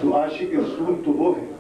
تو عاشق رسول تو وہ ہے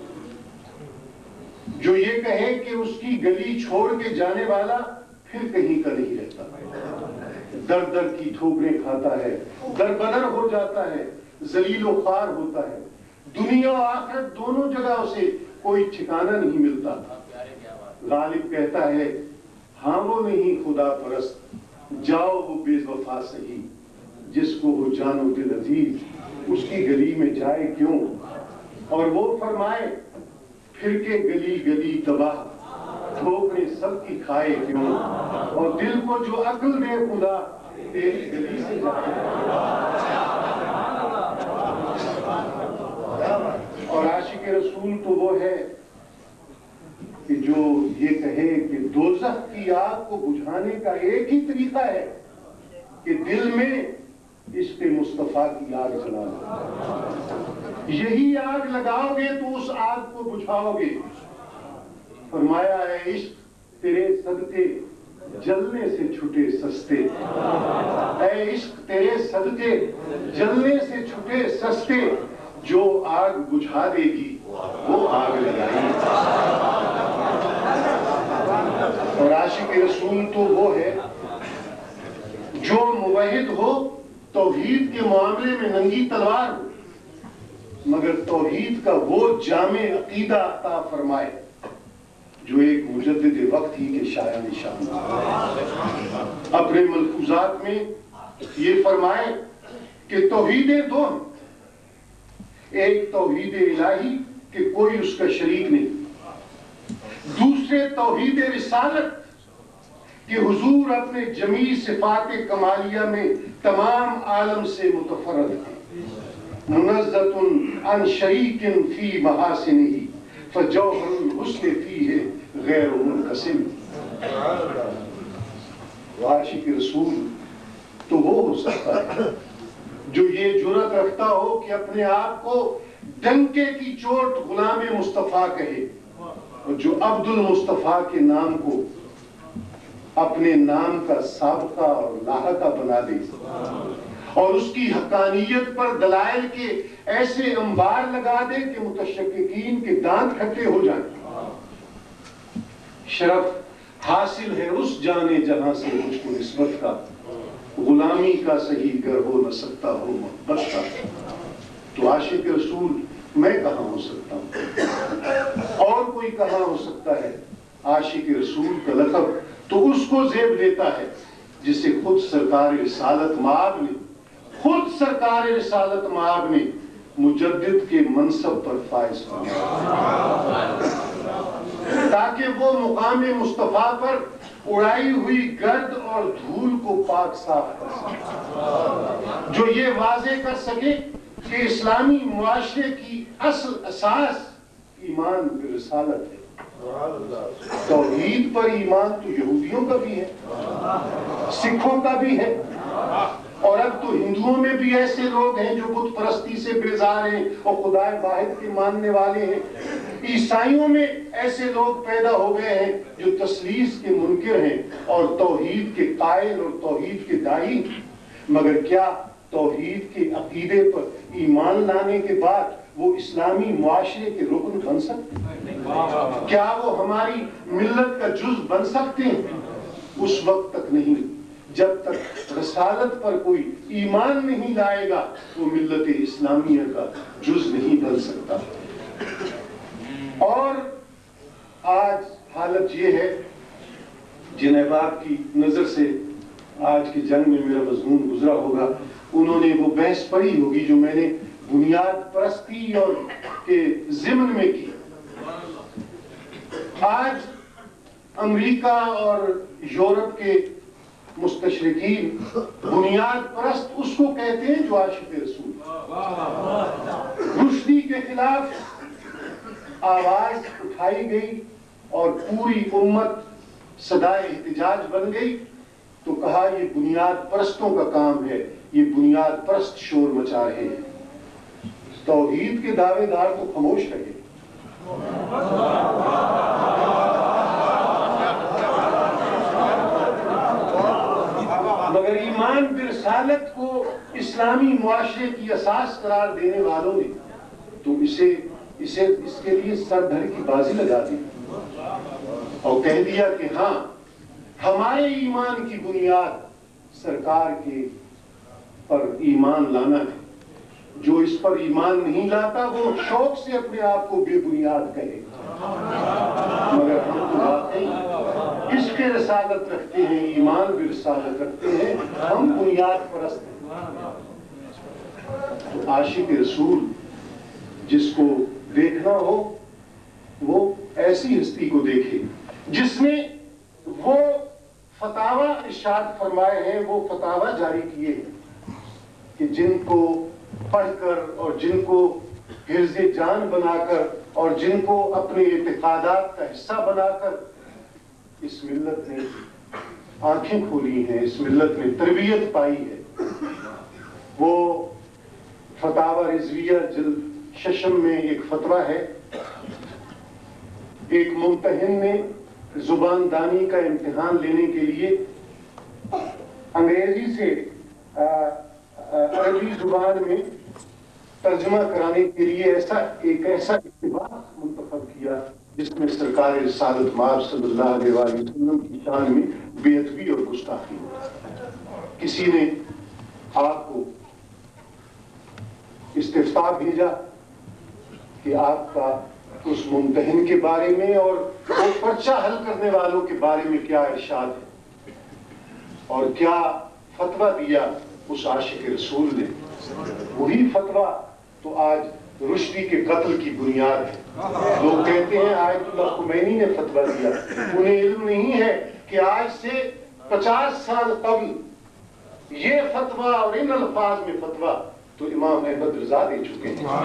جو یہ کہے کہ اس کی گلی چھوڑ کے جانے والا پھر کہیں کا نہیں رہتا، در در کی ٹھوکریں کھاتا ہے، در بدر ہو جاتا ہے، ذلیل و خوار ہوتا ہے، دنیا و آخرت دونوں جگہ اسے کوئی ٹھکانہ نہیں ملتا۔ غالب کہتا ہے ہاں وہ نہیں خدا پرست، جاؤ وہ بے وفا سہی، جس کو ہو جان و دل عزیز اس کی گلی میں جائے کیوں۔ اور وہ فرمائے پھر کے گلی گلی تباہ، ٹھوکریں سب کی کھائے کیوں، اور دل کو جو عقل دے خدا تیری گلی سے جائے۔ اور عاشق رسول تو وہ ہے کہ جو یہ کہے کہ دوزخ کی آگ کو بجھانے کا ایک ہی طریقہ ہے کہ دل میں عشق مصطفیٰ کی آگ جلا لو، یہی آگ لگاؤ گے تو اس آگ کو بجھاؤ گے۔ فرمایا ہے عشق تیرے صدقے جلنے سے چھٹے سستے، اے عشق تیرے صدقے جلنے سے چھٹے سستے، جو آگ بجھا دے گی وہ آگ لگائے۔ اور عاشق رسول تو وہ ہے جو موحد ہو، توحید کے معاملے میں ننگی تلوار ہو، مگر توحید کا وہ جامع عقیدہ عطا فرمائے جو ایک مجدد وقت ہی کے شایع نشان۔ اپنے ملفوظات میں یہ فرمائے کہ توحیدیں دو ہیں، ایک توحید الہی کہ کوئی اس کا شریک نہیں، دوسرے توحید رسالت کہ حضور اپنے جمیع صفات کمالیہ میں تمام عالم سے متفرد ہیں۔ منزۃ عن شریک فی محاسنہ فجوہر الحسن فیہ غیر منقسم۔ عاشق رسول تو وہ ہو سکتا ہے جو یہ جرأت رکھتا ہو کہ اپنے آپ کو ڈنکے کی چوٹ غلام مصطفیٰ کہے، اور جو عبد المصطفیٰ کے نام کو اپنے نام کا سابقہ اور لاحقہ بنا دے، اور اس کی حقانیت پر دلائل کے ایسے انبار لگا دے کہ متشککین کے دانت کھٹے ہو جائیں۔ شرف حاصل ہے اس جانے جہاں سے مجھ کو نسبت کا، غلامی کا صحیح گر ہو نہ سکتا ہو محبت کا۔ تو عاشق رسول میں کہاں ہو سکتا ہوں، اور کوئی کہاں ہو سکتا ہے؟ عاشق رسول کا لقب تو اس کو زیب لیتا ہے جسے خود سرکار رسالت مآب نے مجدد کے منصب پر فائز فرمایا، تاکہ وہ مقام مصطفیٰ پر اڑائی ہوئی گرد اور دھول کو پاک صاف کر سکے، جو یہ واضح کر سکے کہ اسلامی معاشرے کی اصل اساس ایمان برسالت ہے۔ توحید پر ایمان تو یہودیوں کا بھی ہے، سکھوں کا بھی ہے، اور اب تو ہندوؤں میں بھی ایسے لوگ ہیں جو بت پرستی سے بیزار ہیں اور خدا واحد کے ماننے والے ہیں۔ عیسائیوں میں ایسے لوگ پیدا ہو گئے ہیں جو تثلیث کے منکر ہیں اور توحید کے قائل اور توحید کے داعی، مگر کیا توحید کے عقیدے پر ایمان لانے کے بعد وہ اسلامی معاشرے کے رکن بن سکتے ہیں؟ کیا وہ ہماری ملت کا جز بن سکتے ہیں؟ اس وقت تک نہیں، جب تک رسالت پر کوئی ایمان نہیں لائے گا وہ ملت اسلامیہ کا جز نہیں بن سکتا۔ اور آج حالت یہ ہے، جن احباب کی نظر سے آج کی جنگ میں میرا مضمون گزرا ہوگا، انہوں نے وہ بحث پڑھی ہوگی جو میں نے بنیاد پرستی اور کے ضمن میں کی۔ آج امریکہ اور یورپ کے مستشرقین بنیاد پرست اس کو کہتے ہیں جو عاشق رسول۔ رشدی کے خلاف آواز اٹھائی گئی اور پوری امت صدائے احتجاج بن گئی، تو کہا یہ بنیاد پرستوں کا کام ہے، یہ بنیاد پرست شور مچا رہے ہیں۔ توحید کے دعوے دار تو خاموش رہے، مگر ایمان برسالت کو اسلامی معاشرے کی اساس قرار دینے والوں نے تو اس کے لیے سر دھڑ کی بازی لگا دی اور کہہ دیا کہ ہاں ہمارے ایمان کی بنیاد سرکار کے پر ایمان لانا ہے. جو اس پر ایمان نہیں لاتا وہ شوق سے اپنے آپ کو بے بنیاد کہے. مگر ہم تو واقعی عشق رسالت رکھتے ہیں, ایمان بھی رسالت رکھتے ہیں, ہم بنیاد پرست ہیں. تو عاشق رسول جس کو دیکھنا ہو وہ ایسی ہستی کو دیکھے جس نے وہ فتاوی ارشاد فرمائے ہیں, وہ فتاوی جاری کیے ہیں کہ جن کو پڑھ کر اور جن کو حرز جان بنا کر اور جن کو اپنے اعتقادات کا حصہ بنا کر اس ملت نے آنکھیں کھولی ہیں, اس ملت نے تربیت پائی ہے. وہ فتاوی رضویہ جلد 6 میں ایک فتویٰ ہے. ایک ممتحن نے زبان دانی کا امتحان لینے کے لیے انگریزی سے عربی زبان میں ترجمہ کرانے کے لیے ایک ایسا اقتباس منتخب کیا جس میں سرکار رسالت مآب صلی اللہ علیہ وآلہ وسلم کی شان میں بے ادبی اور گستاخی ہو. کسی نے آپ کو استفتاء بھیجا کہ آپ کا اس ممتحن کے بارے میں اور وہ پرچہ حل کرنے والوں کے بارے میں کیا ارشاد ہے اور کیا فتویٰ دیا اس عاشق رسول نے. وہی فتویٰ تو آج رشدی کے قتل کی بنیاد ہے. لوگ کہتے ہیں آیت اللہ خمینی نے فتویٰ دیا, انہیں علم نہیں ہے کہ آج سے 50 سال قبل یہ فتویٰ اور ان الفاظ میں فتویٰ تو امام احمد رضا دے چکے ہیں.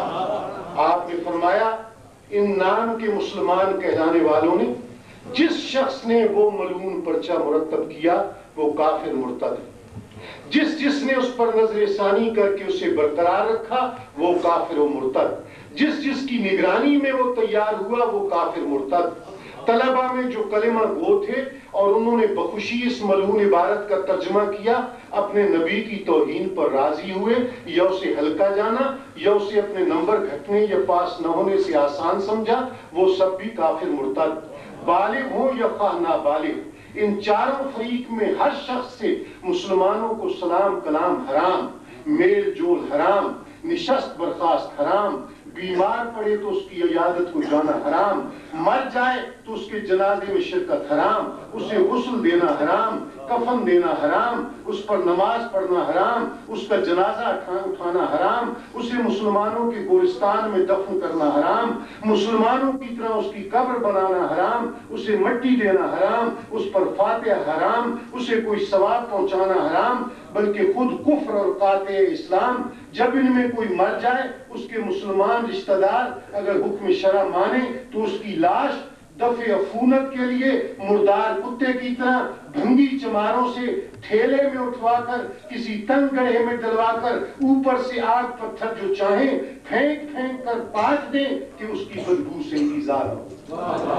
آپ نے فرمایا ان نام کے مسلمان کہلانے والوں نے جس شخص نے وہ ملعون پرچہ مرتب کیا وہ کافر مرتد ہے, جس نے اس پر نظر ثانی کر کے اسے برقرار رکھا وہ کافر و مرتد, جس کی نگرانی میں وہ تیار ہوا وہ کافر مرتد. طلبہ میں جو کلمہ گو تھے اور انہوں نے بخوشی اس ملعون عبارت کا ترجمہ کیا, اپنے نبی کی توہین پر راضی ہوئے, یا اسے ہلکا جانا یا اسے اپنے نمبر گھٹنے یا پاس نہ ہونے سے آسان سمجھا, وہ سب بھی کافر مرتد. بالغ ہوں یا خواہ نابالغ, ان چاروں فریق میں ہر شخص سے مسلمانوں کو سلام کلام حرام, میل جول حرام, نشست برخاست حرام, بیمار پڑے تو اس کی عیادت کو جانا حرام, مر جائے تو اس کے جنازے میں شرکت حرام, اسے غسل دینا حرام, کفن دینا حرام, اس پر نماز پڑھنا حرام, اس کا جنازہ اٹھانا حرام, اسے مسلمانوں کے گورستان میں دفن کرنا حرام, مسلمانوں کی طرح اس کی قبر بنانا حرام, اسے مٹی دینا حرام, اس پر فاتحہ حرام, اسے کوئی ثواب پہنچانا حرام, بلکہ خود کفر اور قاطع اسلام. جب ان میں کوئی مر جائے اس کے مسلمان رشتہ دار اگر حکم شرع مانے تو اس کی لاش دفع عفونت کے لیے مردار کتے کی طرح بھنگی چماروں سے ٹھیلے میں اٹھوا کر کسی تنگ گڑھے میں ڈلوا کر اوپر سے آگ پتھر جو چاہیں پھینک کر پاٹ دیں کہ اس کی بدبو سے انتظار ہو.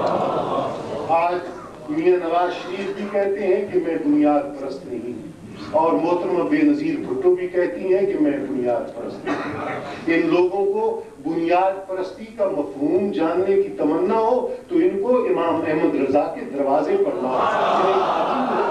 آج میاں نواز شریف بھی کہتے ہیں کہ میں بنیاد پرست نہیں ہوں, اور محترمہ بے نظیر بھٹو بھی کہتی ہیں کہ میں بنیاد پرست ہوں. ان لوگوں کو بنیاد پرستی کا مفہوم جاننے کی تمنا ہو تو ان کو امام احمد رضا کے دروازے پر لاؤ.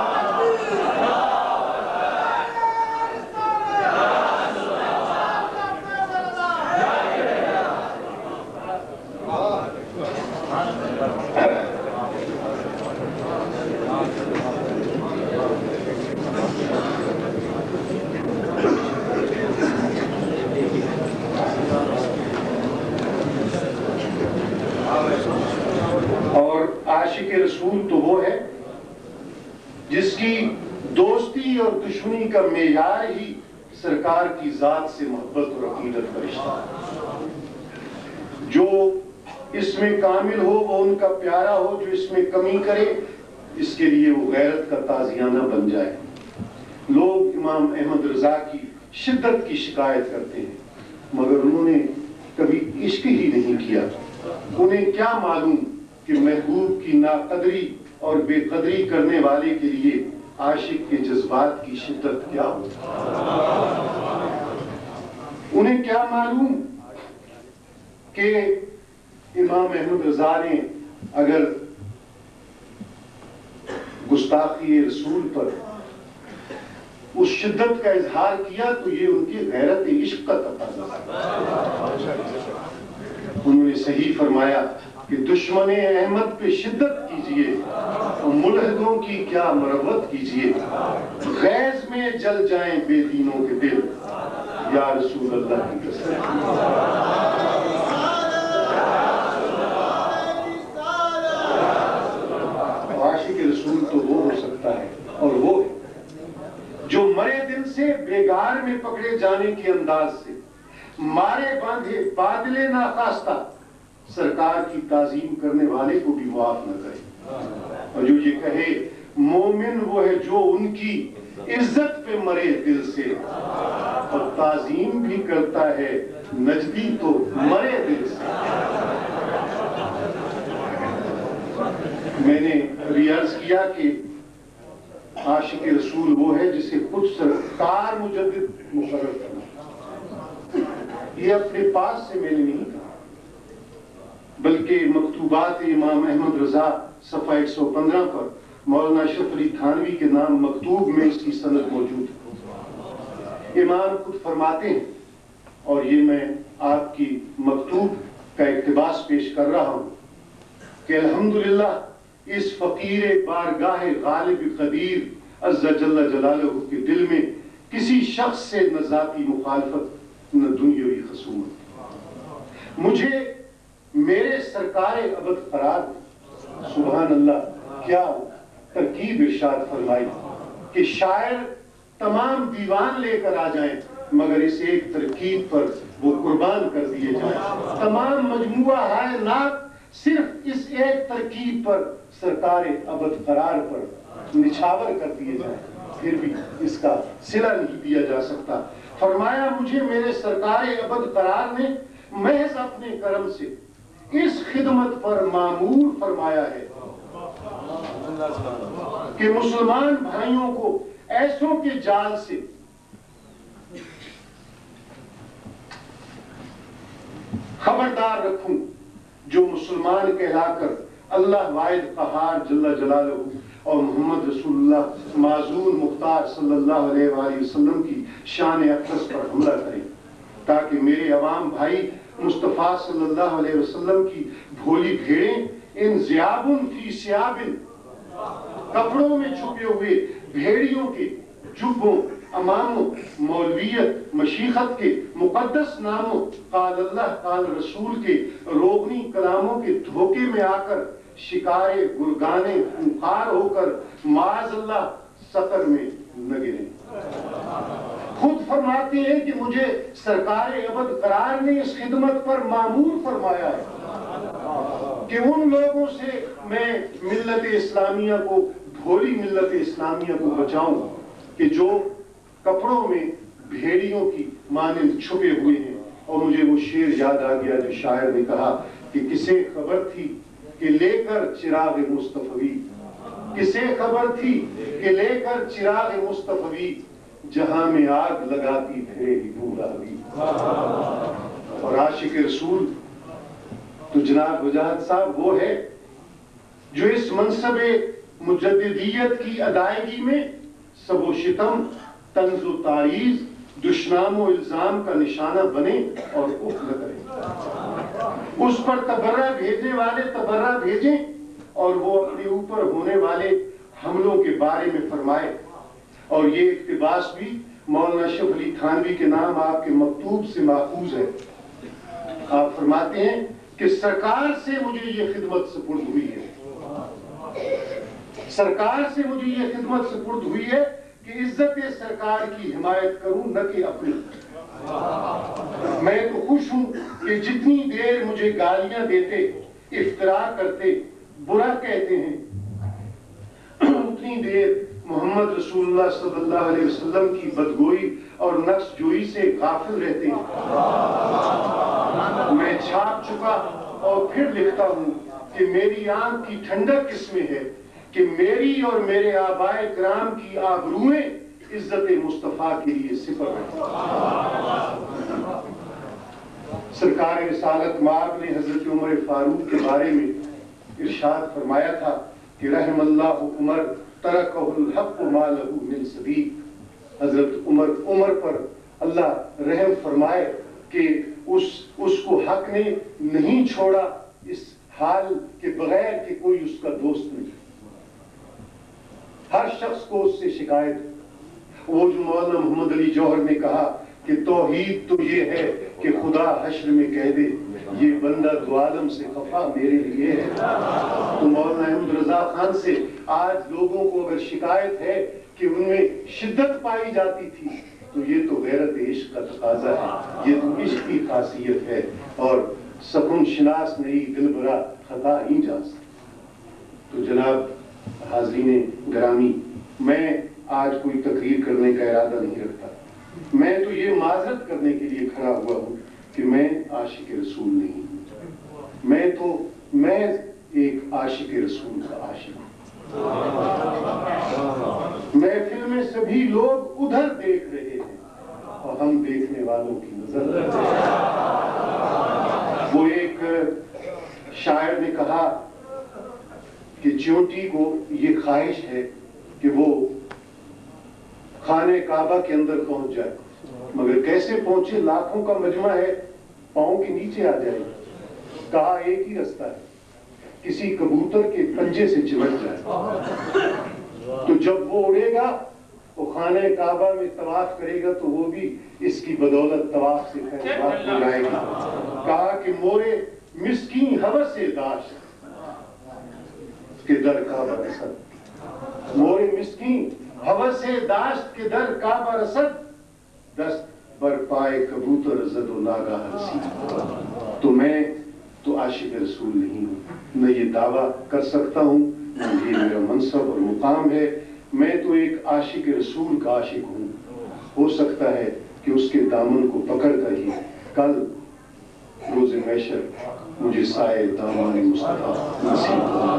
عاشق رسول تو وہ ہے جس کی دوستی اور دشمنی کا معیار ہی سرکار کی ذات سے محبت اور عقیدت کا رشتہ ہے. جو اس میں کامل ہو وہ ان کا پیارا ہو, جو اس میں کمی کرے اس کے لیے وہ غیرت کا تازیانہ بن جائے. لوگ امام احمد رضا کی شدت کی شکایت کرتے ہیں مگر انہوں نے کبھی عشق ہی نہیں کیا. انہیں کیا معلوم کہ محبوب کی ناقدری اور بے قدری کرنے والے کے لیے عاشق کے جذبات کی شدت کیا ہو. انہیں کیا معلوم کہ امام احمد رضا نے اگر گستاخی رسول پر اس شدت کا اظہار کیا تو یہ ان کی غیرت عشق کا تقاضا ہے۔ انہوں نے صحیح فرمایا کہ دشمن احمد پہ شدت کیجئے اور ملحدوں کی کیا مروت کیجئے، غیظ میں جل جائیں بے دینوں کے دل، یا رسول اللہ کی قسم۔ عاشق رسول تو وہ ہو سکتا ہے، اور وہ جو مرے دل سے بیگار میں پکڑے جانے کے انداز سے مارے باندھے بادلے ناخواستہ سرکار کی تعظیم کرنے والے کو بھی معاف نہ کرے، اور جو یہ کہے مومن وہ ہے جو ان کی عزت پہ مرے دل سے اور تعظیم بھی کرتا ہے نجدی تو مرے دل سے۔ میں نے ریاض کیا کہ عاشق رسول وہ ہے جسے خود سرکار مجدد مقرر کرنا۔ یہ اپنے پاس سے میں نے نہیں کہا، بلکہ مکتوبات امام احمد رضا صفحہ 115 پر مولانا اشرف علی تھانوی کے نام مکتوب میں اس کی سند موجود ہے۔ امام خود فرماتے ہیں، اور یہ میں آپ کی مکتوب کا اقتباس پیش کر رہا ہوں، کہ الحمدللہ اس فقیر بارگاہ غالب قدیر عز جل جلالہ کے دل میں کسی شخص سے نہ ذاتی مخالفت نہ دنیاوی خصومت، مجھے میرے سرکار ابد قرار دے۔ سبحان اللہ، کیا ترکیب ارشاد فرمائی کہ شاعر تمام دیوان لے کر آ جائیں مگر اس ایک ترکیب پر وہ قربان کر دیے جائیں، تمام مجموعہ ہائے ناک صرف اس ایک ترکیب پر سرکار ابد قرار پر نچھاور کر دیے جائیں، پھر بھی اس کا صلہ نہیں دیا جا سکتا۔ فرمایا مجھے میرے سرکار ابد قرار نے محض اپنے کرم سے اس خدمت پر مامور فرمایا ہے کہ مسلمان بھائیوں کو ایسوں کے جال سے خبردار رکھوں جو مسلمان کہلا کر اللہ واحد قہار جل جلالہ اور محمد رسول اللہ معزون مختار صلی اللہ علیہ وآلہ وسلم کی شان اقدس پر حملہ کریں، تاکہ میرے عوام بھائی مصطفیٰ صلی اللہ علیہ وسلم کی بھولی بھیڑیں ان ذیابن فی سیابن، کپڑوں میں چھپے ہوئے بھیڑیوں کے جبوں، اماموں، مولویت، مشیخت کے مقدس ناموں، قال اللہ قال رسول کے روغنی کلاموں کے دھوکے میں آ کر شکارے گرگانے خونخوار ہو کر معاذ اللہ سقر میں نہ گریں۔ خود فرماتے ہیں کہ مجھے سرکار ابد قرار نے اس خدمت پر مامور فرمایا ہے کہ ان لوگوں سے میں ملت اسلامیہ کو، بھولی ملت اسلامیہ کو بچاؤں کہ جو کپڑوں میں بھیڑیوں کی مانند چھپے ہوئے ہیں۔ اور مجھے وہ شعر یاد آ گیا جو شاعر نے کہا کہ کسے خبر تھی کہ لے کر چراغ مصطفی، کسے خبر تھی کہ لے کر چراغ مصطفی، جہاں میں آگ لگاتی پھرے ہی بھولا ہوئی۔ اور عاشق رسول تو جناب وجاہت صاحب وہ ہے جو اس منصب مجددیت کی ادائیگی میں سب و شتم، طنز و تعریض، دشنام و الزام کا نشانہ بنے اور اف نہ کرے۔ اس پر تبرہ بھیجنے والے تبرہ بھیجیں اور وہ اپنے اوپر ہونے والے حملوں کے بارے میں فرمائے۔ اور یہ اقتباس بھی مولانا اشرف علی تھانوی کے نام آپ کے مکتوب سے ماخوذ ہے۔ آپ فرماتے ہیں کہ سرکار سے مجھے یہ خدمت سپرد ہوئی ہے، سرکار سے مجھے یہ خدمت سپرد ہوئی ہے کہ عزت سرکار کی حمایت کروں نہ کہ اپنی۔ میں تو خوش ہوں کہ جتنی دیر مجھے گالیاں دیتے، افتراء کرتے، برا کہتے ہیں، اتنی دیر محمد رسول اللہ صلی اللہ علیہ وسلم کی بدگوئی اور نقص جوئی سے غافل رہتے ہیں۔ میں چھاپ چکا اور پھر لکھتا ہوں کہ میری آنکھ کی ٹھنڈک کس میں ہے کہ میری اور میرے آبائے کرام کی آبروئیں عزت مصطفیٰ کے لیے سپر ہیں۔ سرکار رسالت مآب نے حضرت عمر فاروق کے بارے میں ارشاد فرمایا تھا کہ رحم اللہ عمر ترکہ الحق ما لہ من صدیق. حضرت عمر پر اللہ رحم فرمائے کہ اس کو حق نے نہیں چھوڑا اس حال کے بغیر کہ کوئی اس کا دوست نہیں. ہر شخص کو اس سے شکایت. وہ جو مولانا محمد علی جوہر نے کہا کہ توحید تو یہ ہے کہ خدا حشر میں کہہ دے یہ بندہ دو عالم سے خفا میرے لیے ہے. تو مولانا احمد رضا خان سے آج لوگوں کو اگر شکایت ہے کہ ان میں شدت پائی جاتی تھی تو یہ تو غیرت عشق کا تقاضا ہے, یہ تو عشق کی خاصیت ہے. اور سکون شناس نہیں دل برا خطا ہی جاز. تو جناب حاضرین گرامی, میں آج کوئی تقریر کرنے کا ارادہ نہیں رکھتا. میں تو یہ معذرت کرنے کے لیے کھڑا ہوا ہوں کہ میں عاشق رسول نہیں ہوں. میں ایک عاشق رسول کا عاشق ہوں. محفل میں سبھی لوگ ادھر دیکھ رہے ہیں اور ہم دیکھنے والوں کی نظر رکھتے ہیں. وہ ایک شاعر نے کہا کہ چیونٹی کو یہ خواہش ہے کہ وہ خانہ کعبہ کے اندر پہنچ جائے, مگر کیسے پہنچے؟ لاکھوں کا مجمع ہے, پاؤں کے نیچے آ جائے. کہا ایک ہی رستہ ہے, کسی کبوتر کے پنجے سے چمٹ جائے. تو جب وہ اڑے گا وہ خانہ کعبہ میں طواف کرے گا تو وہ بھی اس کی بدولت طواف سے خیرات ہو جائے گا. کہا کہ مورے مسکین حوث داشت کے در کعبہ رسد, مورے مسکین حوث داشت کے در کعبہ رسد, دست بر پائے کبوتر زد و ناگاہ رسید. تو میں تو عاشق رسول نہیں ہوں, نہ یہ دعویٰ کر سکتا ہوں, نہ یہ میرا منصب اور مقام ہے. میں تو ایک عاشق رسول کا عاشق ہوں. ہو سکتا ہے کہ اس کے دامن کو پکڑ کر ہی کل روز محشر مجھے سائے دامان مصطفیٰ نصیب ہو.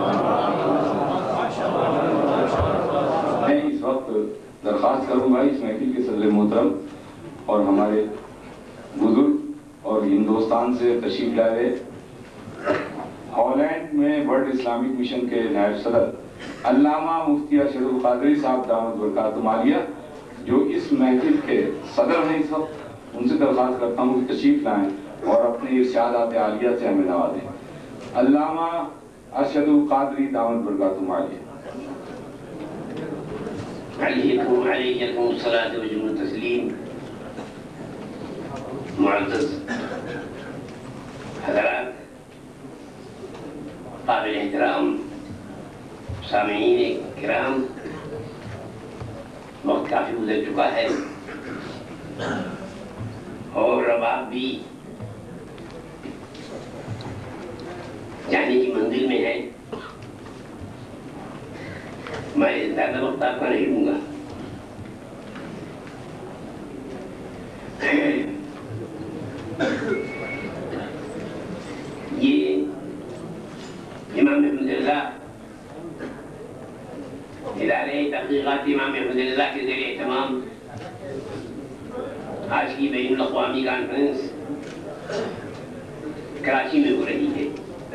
میں اس وقت درخواست کروں گا اس محفل کے صدر محترم اور ہمارے بزرگ اور ہندوستان سے تشریف لائے ہالینڈ میں ورلڈ اسلامک مشن کے نائب صدر علامہ مفتی ارشد القادری صاحب دامت برکاتہم عالیہ جو اس محفل کے صدر ہیں اس وقت, ان سے درخواست کرتا ہوں کہ تشریف لائیں اور اپنے ارشادات عالیہ سے ہمیں نوازیں. علامہ ارشد القادری دامت برکاتہم عالیہ. علیکم الصلاۃ و تسلیم. معزز حضرات, قابل احترام سامعین کرام, وقت کافی گزر چکا ہے اور اب آپ بھی جانے کی منزل میں ہیں. میں زیادہ وقت آپ کا نہیں لوں گا. یہ امام احمد رضا ادارے تحقیقات امام احمد رضا کے زیر اہتمام آج کی بین الاقوامی کانفرنس کراچی میں ہو رہی ہے.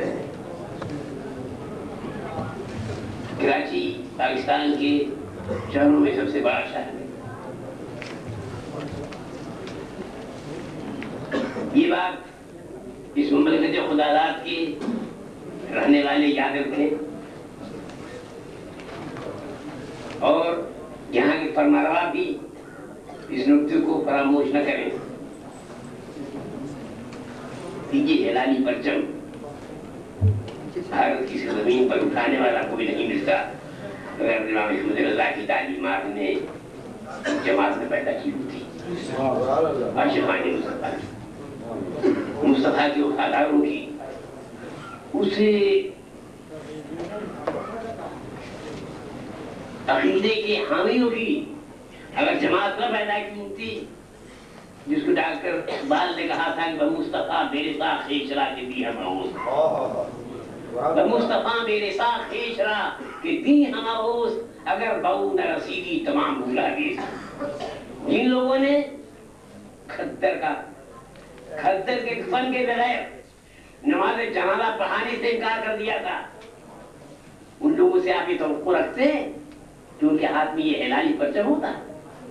کراچی پاکستان کے شہروں میں سب سے بڑا شہر ہے. یہ بات اس مملکت خدا داد کے رہنے والے یاد رکھیں اور یہاں کے فرمانروا بھی اس نکتے کو فراموش نہ کریں کہ یہ ہلالی پرچم بھارت کی زمین پر اٹھانے والا کوئی نہیں ملتا اگر امام احمد رضا کی تعلیمات نے جماعت میں پیدا کی ہوتی. عاشقان مصطفیٰ کے وفاداروں کی, اسے عقیدے کے حامیوں کی اگر جماعت نہ پیدا کی ہوتی, جس کو ڈاکٹر اقبال نے کہا تھا کہ بمصطفیٰ میرے ساتھ خیشرا کے دی ہماؤس, بمصطفیٰ میرے ساتھ خیشرا کے دی ہماؤس, اگر بہو نہ رسیدی تمام بھولا گئی. جن لوگوں نے کھدر کا खद्दर के कफन के बगैर नमाज जनाजा पढ़ाने से इनकार कर दिया था। उन लोगों से आप ये तवक्को रखते हैं कि उनके हाथ में ये हिलाली परचम होता है?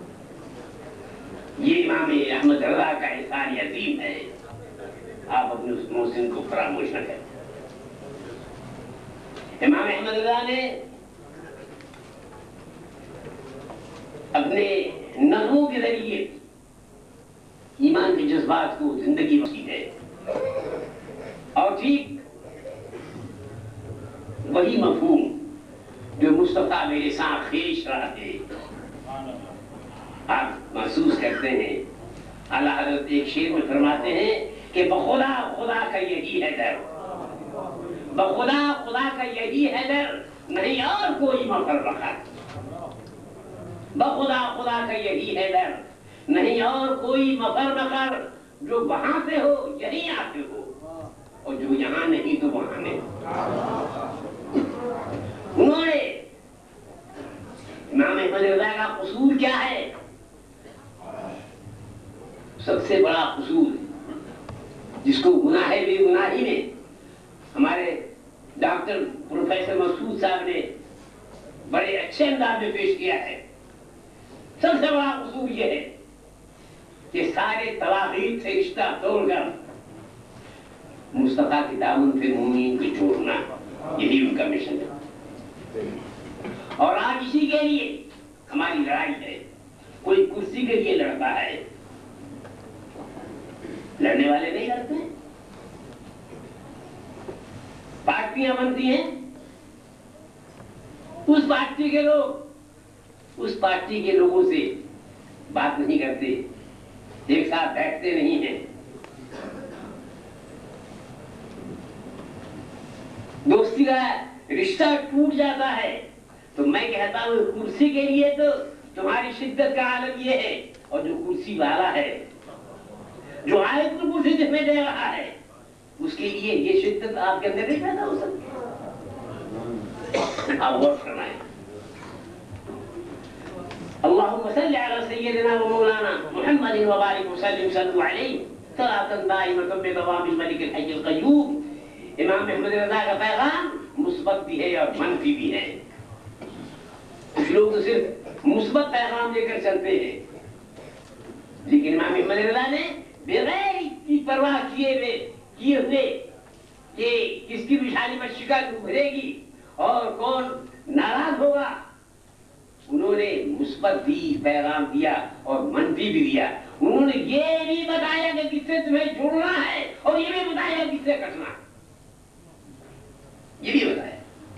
ये इमाम अहमद रज़ा का एहसान अजीम है, आप अपने उस मोहसिन को फरामोश न करें। इमाम अहमद रज़ा ने अपने नज़मों के जरिए ईमान के जज्बात को जिंदगी बख्शी है, और ठीक वही मफहूम जो मुस्तफा मेरे साथ खेश रहा है आप महसूस करते हैं। आला हज़रत एक शेर में फरमाते हैं कि बखुदा खुदा का यही है डर, बखुदा खुदा का यही है डर, नहीं और कोई मफररखा। बखुदा खुदा का यही है डर, नहीं और कोई मफररखा। जो वहां से हो यही आते हो, और जो यहाँ नहीं तो वहां नहीं। उन्होंने इमाम अहमद रज़ा का कसूर क्या है? सबसे बड़ा कसूर जिसको गुनाह बेगुनाही में हमारे डॉक्टर प्रोफेसर मसूद साहब ने बड़े अच्छे अंदाज में पेश किया है। सबसे बड़ा कसूर यह है कि सारे तवागीत से रिश्ता तोड़कर मुस्तफा की दामन पे मुमीन को जोड़ना, यही उनका मिशन है। और आज इसी के लिए हमारी लड़ाई है। कोई कुर्सी के लिए लड़ता है, लड़ने वाले नहीं लड़ते। पार्टियां बनती हैं, उस पार्टी के लोग उस पार्टी के लोगों से बात नहीं करते, एक साथ बैठते नहीं हैं। दोस्ती का रिश्ता टूट जाता है। तो मैं कहता हूं कुर्सी के लिए तो तुम्हारी शिद्दत का आलम ये है, और जो कुर्सी वाला है, जो आयत को कुर्सी जिसमें दे रहा है, उसके लिए ये शिद्दत आपके अंदर नहीं पैदा हो सकती। आप गौर फरमाएं। अल्लाहुम्मा सल्लि अला सय्यिदिना व मौलाना मुहम्मदिन व बारिक व सल्लिम सल्लु अलैहि सलातन दाइमतन बिदवामिल मलिकिल हय्यिल क़य्यूम। इमाम अहमद रज़ा का पैगाम मुस्बत भी है और मनफी भी है। कुछ लोग तो सिर्फ मुस्बत पैगाम लेकर चलते हैं, लेकिन इमाम अहमद रज़ा ने बगैर की परवाह किए हुए कि किसकी विशाली में शिकस्त उभरेगी और कौन नाराज होगा, उन्होंने मुस्बत भी पैगाम दिया और मनफी भी दिया। उन्होंने ये भी बताया कि किससे तुम्हें जुड़ना है, और ये भी बताया किससे कटना है, ये भी बताया।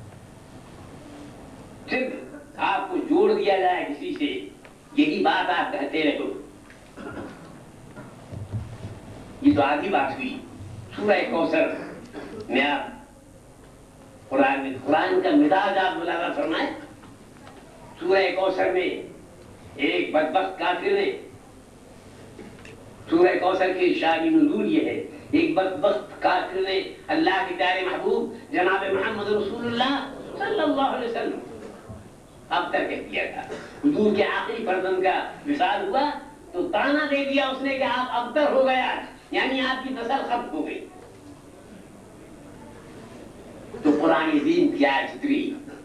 सिर्फ आपको जोड़ दिया जाए किसी से, यही बात आप कहते रहो। ये तो आधी बात हुई। सूरह कौसर में आप कुरान का मिजाज आप मुलाजा फरमाए। सूरह कौसर में एक बदबख्त काफिर ने, सूरह कौसर की शानी नुज़ूल ये है, एक बदबख्त काफिर ने अल्लाह के प्यारे महबूब जनाब मोहम्मद रसूलुल्लाह सल्लल्लाहु अलैहि वसल्लम अब तक कह दिया था। हुजूर के आखिरी फर्जंद का विसाल हुआ तो ताना दे दिया उसने कि आप अबतर हो गया, यानी आपकी नस्ल खत्म हो गई। तो कुरान अज़ीम की आयत उतरी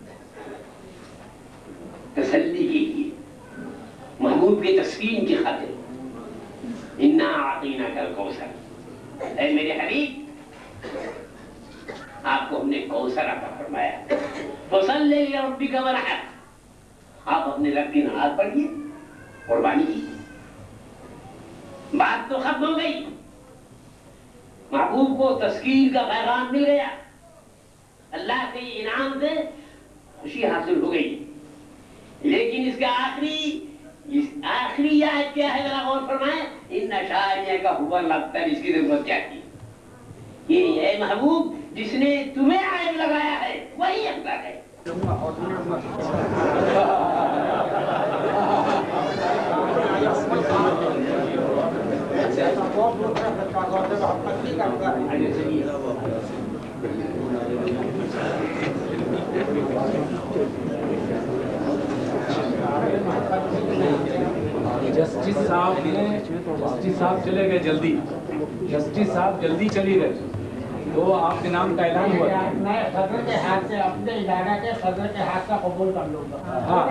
तसल्ली के लिए, महबूब के तस्कीन की खातिर, इन्ना आतीना कल कौसर, ऐ मेरे हबीब आपको हमने कौसर अता फरमाया। फसल्लि लिरब्बिका वनहर, आप अपने रब की नमाज पढ़िए, कुर्बानी कीजिए। बात तो खत्म हो गई, महबूब को तस्कीर का पैगाम मिल गया, अल्लाह के इनाम से खुशी हासिल हो गई। लेकिन इसका आखिरी आयत क्या है, जरा गौर फरमाएं। इन्ना शानिअका हुवल अब्तर, इसकी जरूरत क्या थी? ये है महबूब जिसने तुम्हें आयत लगाया है, वही अब्तर है। जस्टिस साहब चले गए जल्दी। جسٹس صاحب جلدی چلی گئے تو آپ کے نام کا اعلان ہوا تھا. میں صدر کے ہاتھ سے اپنے ادارہ کے صدر کے ہاتھ کا قبول کر لوں گا. ہاں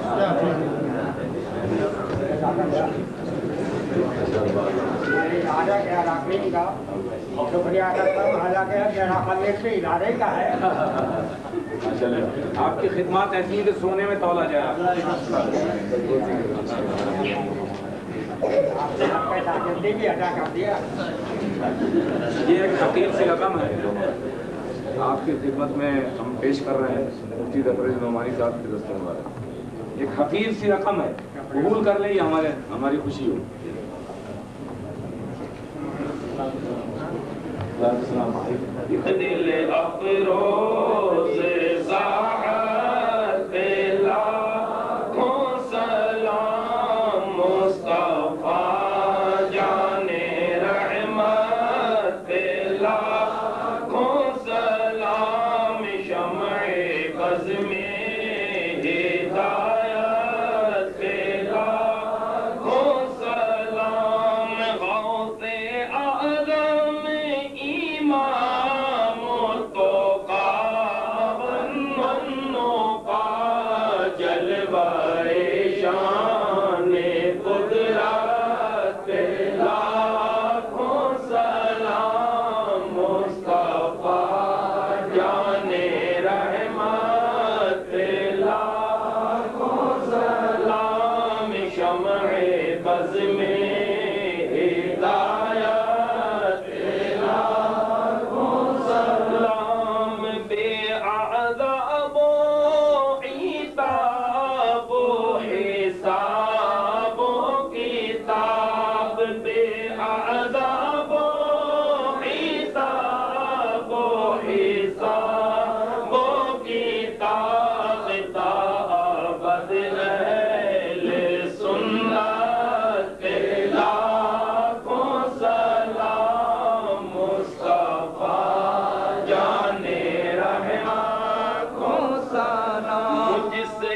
ادارہ کے اراکین کا شکریہ کرتا ہوں، حالانکہ میرا خلیق سے ادارے کا ہے. چلے آپ کی خدمات ایسی ہیں کہ سونے میں تولا جائے. آپ نے پیسہ جلدی بھی ادا کر دیا. یہ ایک حقیر سی رقم ہے آپ کی خدمت میں ہم پیش کر رہے ہیں مفتی ظفر نعمانی صاحب کے دستور والے. ایک حقیر سی رقم ہے، قبول کر لیں، یہ ہماری خوشی ہو. السلام علیکم. دل افروز ساعت لاکھوں سلام مصطفیٰ جان رحمت لاکھوں سلام شمع بز میں ہدایت لاکھوں سلام غوث اعظم امام التقیٰ والنقیٰ جلوہ شان قدرت لاکھوں سلام مصطفیٰ جان رحمت لاکھوں سلام شمع بز میں ہدایت لاکھوں سلام بے عذاب و عتاب و حساب و کتاب بے عذاب و عتاب و حساب و کتاب تابد اہل سنت لاکھوں سلام مصطفیٰ جان رحمت سلام مجھ سے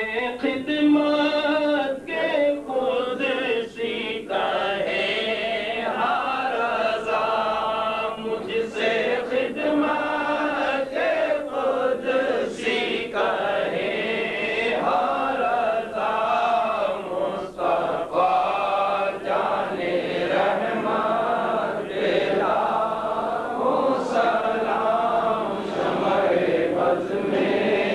خدمت کے قدسی کہے ہر رضا مجھ سے خدمت کے قدسی کہے ہر رضا مصطفیٰ جان رحمت لاکھوں سلام شمع بز میں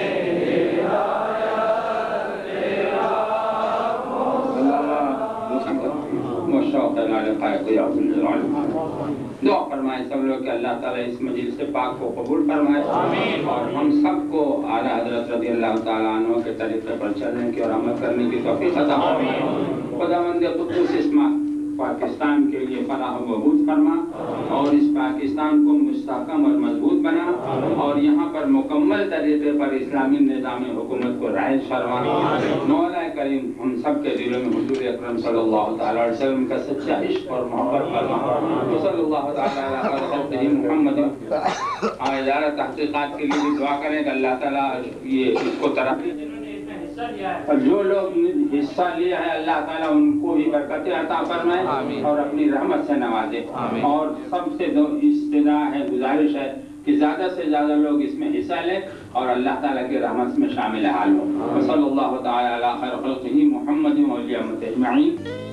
دعا فرمائے سب لوگ کہ اللہ تعالیٰ اس مجلس سے پاک کو قبول فرمائے اور ہم سب کو اعلیٰ حضرت رضی اللہ تعالیٰ عنہ کے طریقے پر چلنے کی اور عمل کرنے کی توفیق عطا فرمائے. خداوند قدوس اسما پاکستان کے لیے فلاح و بہبود فرما اور اس پاکستان کو مستحکم اور مضبوط بنا اور یہاں پر مکمل طریقے پر اسلامی نظام حکومت کو رائج فرما. مولا کریم ہم سب کے دلوں میں حضور اکرم صلی اللہ تعالی علیہ وسلم کا سچا عشق اور محبت فرما. صلی اللہ تعالی علیہ وسلم محمد. ادارہ تحقیقات کے لیے بھی دعا کریں کہ اللہ تعالیٰ یہ اس کو ترقی دے. اور جو لوگ حصہ لیا ہے اللہ تعالیٰ ان کو بھی برکتیں عطا فرمائے اور اپنی رحمت سے نوازے. اور سب سے استدعا ہے، گزارش ہے کہ زیادہ سے زیادہ لوگ اس میں حصہ لیں اور اللہ تعالیٰ کی رحمت میں شامل حال ہو. صلی اللہ تعالی علی خیر خلقہ محمد و علی امتہ اجمعین.